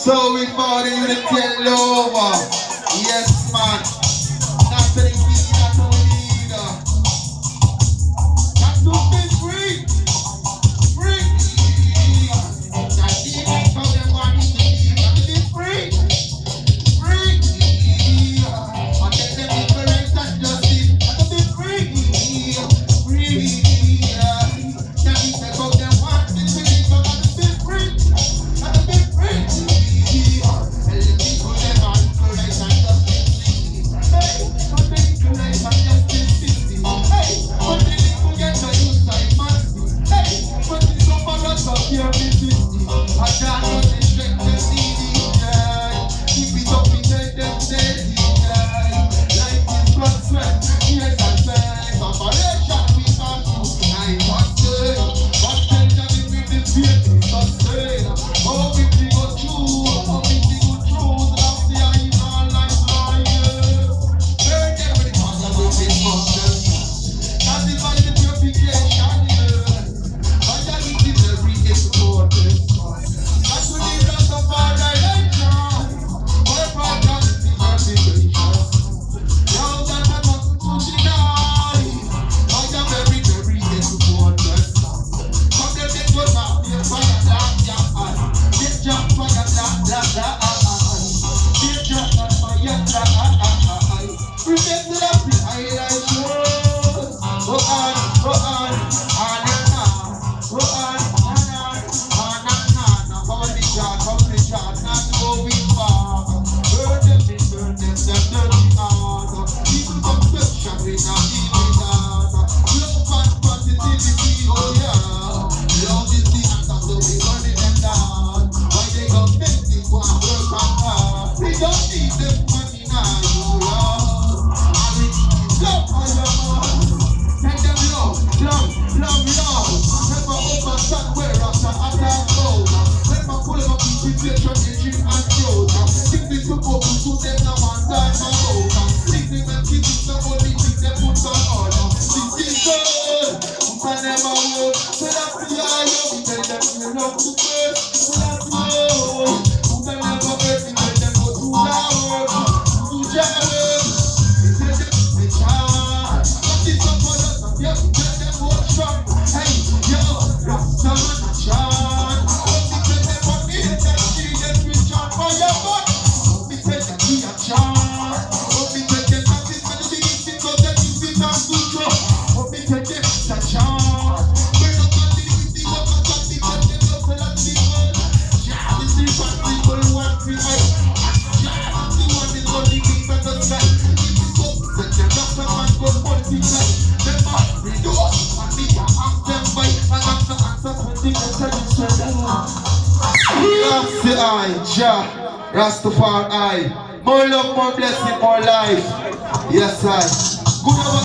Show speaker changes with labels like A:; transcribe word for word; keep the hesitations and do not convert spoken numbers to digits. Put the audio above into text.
A: So we found you to tell over. Yes, man. Not to the key, not to the leader. Not to be free. Free. Not even for them one to be. Not to be free. Free. I tell them people right and justice. Not to be free. Free. That means they got them one to be. Not to be free. Not to be free. Rastafari, more love, more blessing, more life. Yes, I. Good